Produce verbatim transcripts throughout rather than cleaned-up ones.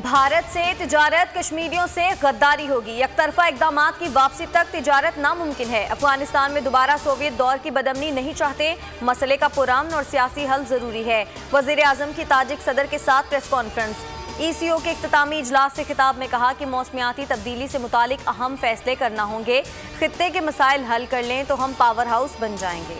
भारत से तिजारत, कश्मीरियों से गद्दारी होगी। एकतरफा इकदामात की वापसी तक तिजारत नामुमकिन है। अफगानिस्तान में दोबारा सोवियत दौर की बदअमनी नहीं चाहते। मसले का पुरअमन और सियासी हल जरूरी है। वजीर आजम की ताजिक सदर के साथ प्रेस कॉन्फ्रेंस। ई सी ओ के इख्तितामी इजलास से खिताब में कहा कि मौसमियाती तब्दीली से मुतालिक अहम फैसले करना होंगे। खित्ते के मसाइल हल कर लें तो हम पावर हाउस बन जाएंगे।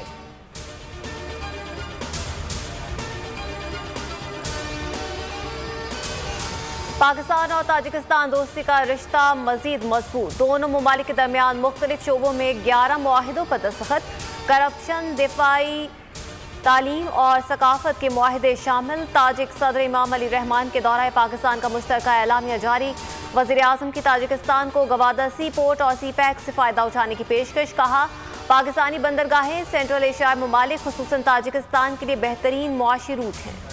पाकिस्तान और ताजिकिस्तान दोस्ती का रिश्ता मजीद मजबूत। दोनों ममालिक के दरमियान मुख्तलिफ शोबों में ग्यारह मुआहिदों पर दस्तखत। करप्शन, दिफाई, तालीम और सकाफत के मुआहिदे शामिल। ताजिक सदर इमाम अली रहमान के दौरान पाकिस्तान का मुश्तरका एलामिया जारी। वज़ीर आज़म की ताजिकिस्तान को गवादर सी पोर्ट और सी पैक से फ़ायदा उठाने की पेशकश। कहा पाकिस्तानी बंदरगाहें सेंट्रल एशियाई ममालिक खुसूसन ताजिकिस्तान के लिए बेहतरीन मुआशी रूट हैं।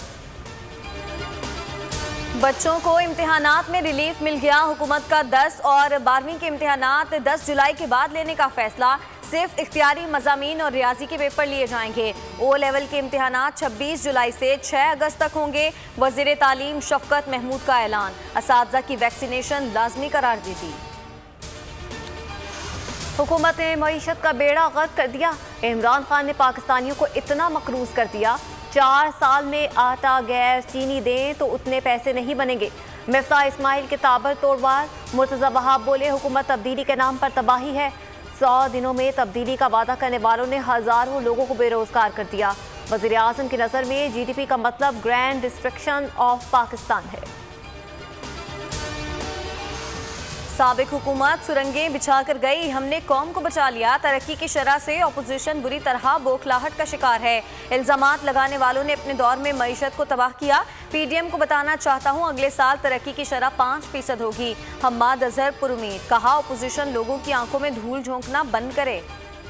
बच्चों को इम्तिहानात में रिलीफ मिल गया। हुकूमत का दस और बारहवीं के इम्तिहानात दस जुलाई के बाद लेने का फैसला। सिर्फ इख्तियारी मज़ामीन और रियाजी के पेपर लिए जाएंगे। ओ लेवल के इम्तिहानात छब्बीस जुलाई से छह अगस्त तक होंगे। वज़ीर तालीम शफकत महमूद का ऐलान। असातिज़ा की वैक्सीनेशन लाजमी करार दी थी। हुकूमत ने मईशत का बेड़ा गर्क कर दिया। इमरान खान ने पाकिस्तानियों को इतना मकरूज कर दिया, चार साल में आटा, गैस, चीनी दें तो उतने पैसे नहीं बनेंगे। मिफ्ताह इस्माइल के ताबर तोड़वार। मुर्तज़ा वहाब बोले हुकूमत तब्दीली के नाम पर तबाही है। सौ दिनों में तब्दीली का वादा करने वालों ने हज़ारों लोगों को बेरोजगार कर दिया। वज़ीर आज़म की नज़र में जी डी पी का मतलब ग्रैंड डिस्ट्रक्शन ऑफ पाकिस्तान है। साबिक हुकूमत सुरंगें बिछा कर गई, हमने कौम को बचा लिया। तरक्की की शरह से अपोजिशन बुरी तरह बौखलाहट का शिकार है। इल्जामात लगाने वालों ने अपने दौर में मईशत को तबाह किया। पी डी एम को बताना चाहता हूँ अगले साल तरक्की की शरह पाँच फीसद होगी। हम्माद अजहर पुरुमीद। कहा अपोजिशन लोगों की आंखों में धूल झोंकना बंद करे।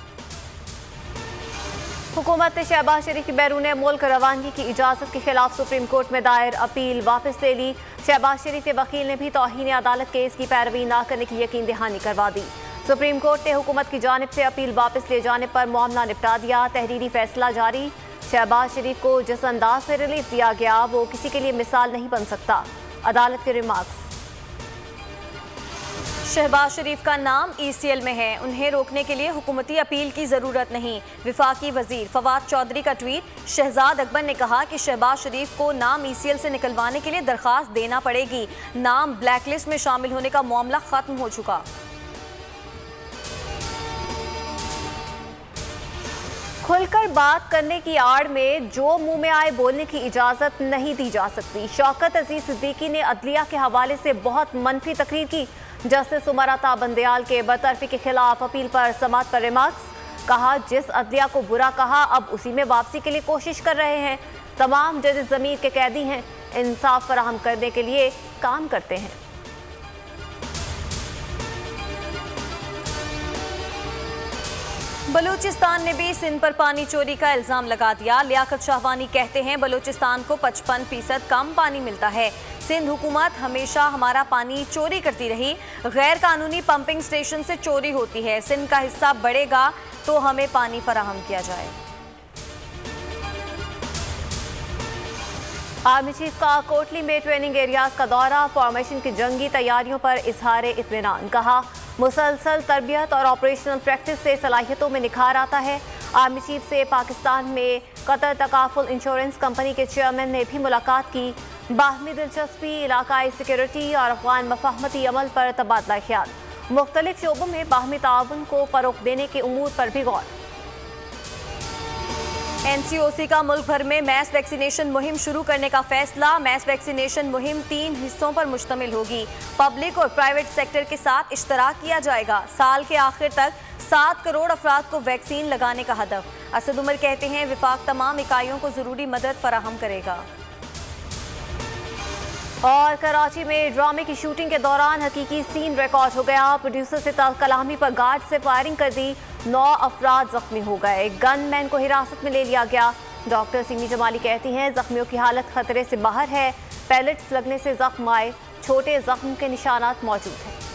हुकूमत ने शहबाज शरीफ की बैरून मुल्क रवानगी की इजाज़त के खिलाफ सुप्रीम कोर्ट में दायर अपील वापस ले ली। शहबाज शरीफ के वकील ने भी तौहीन अदालत केस की पैरवी न करने की यकीन दहानी करवा दी। सुप्रीम कोर्ट ने हुकूमत की जानिब से अपील वापस ले जाने पर मामला निपटा दिया। तहरीरी फैसला जारी। शहबाज शरीफ को जिस अंदाज से रिलीफ दिया गया वो किसी के लिए मिसाल नहीं बन सकता। अदालत के रिमार्क्स। शहबाज शरीफ का नाम ई सी एल में है, उन्हें रोकने के लिए हुकूमती अपील की जरूरत नहीं। विफाकी वजीर फवाद चौधरी का ट्वीट। शहजाद अकबर ने कहा कि शहबाज शरीफ को नाम ई सी एल से निकलवाने के लिए दरखास्त देना पड़ेगी। नाम ब्लैकलिस्ट में शामिल होने का मामला खत्म हो चुका। खुलकर बात करने की आड़ में जो मुंह में आए बोलने की इजाजत नहीं दी जा सकती। शौकत अजीज सिद्दीकी ने अदलिया के हवाले से बहुत मनफी तकरीर की। जस्टिस उमराता बंदयाल के बरतरफी के खिलाफ अपील पर समात पर रिमार्क्स। कहा जिस अदलिया को बुरा कहा अब उसी में वापसी के लिए कोशिश कर रहे हैं। तमाम जजेस ज़मीर के कैदी हैं, इंसाफ फराहम करने के लिए काम करते हैं। बलूचिस्तान ने भी सिंध पर पानी चोरी का इल्जाम लगा दिया। लियाकत शाहवानी कहते हैं बलूचिस्तान को पचपन फीसद कम पानी मिलता है। सिंध हुकूमत हमेशा हमारा पानी चोरी करती रही। गैर कानूनी पंपिंग स्टेशन से चोरी होती है। सिंध का हिस्सा बढ़ेगा तो हमें पानी फराहम किया जाए। आर्मी चीफ का कोटली में ट्रेनिंग एरियाज का दौरा। फॉर्मेशन की जंगी तैयारियों पर इजहार इत्मीनान। कहा मुसलसल तरबियत और ऑपरेशनल प्रैक्टिस से सलाहियतों में निखार आता है। आर्मी चीफ से पाकिस्तान में कतर तकाफुल इंश्योरेंस कंपनी के चेयरमैन ने भी मुलाकात की। बाहमी दिलचस्पी, इलाकाई सिक्योरिटी और अफगान मफाहमती अमल पर तबादला ख्याल। मुख्तलिफ शोबों में बाहमी ताउन को फरोग देने के उमूर पर भी गौर। एन सी ओ सी का मुल्क भर में मैस वैक्सीनेशन मुहिम शुरू करने का फैसला। मैस वैक्सीनेशन मुहिम तीन हिस्सों पर मुश्तमिल होगी। पब्लिक और प्राइवेट सेक्टर के साथ इश्तराक किया जाएगा। साल के आखिर तक सात करोड़ अफराद को वैक्सीन लगाने का हदफ। असद उमर कहते हैं विफाक तमाम इकाइयों को जरूरी मदद फराहम करेगा। और कराची में ड्रामे की शूटिंग के दौरान हकीकी सीन रिकॉर्ड हो गया। प्रोड्यूसर से कलामी पर गार्ड से फायरिंग कर दी। नौ अफराद जख्मी हो गए। गनमैन को हिरासत में ले लिया गया। डॉक्टर सिमी जमाली कहती हैं जख्मियों की हालत खतरे से बाहर है। पैलेट्स लगने से जख्म आए, छोटे जख्म के निशानात मौजूद हैं।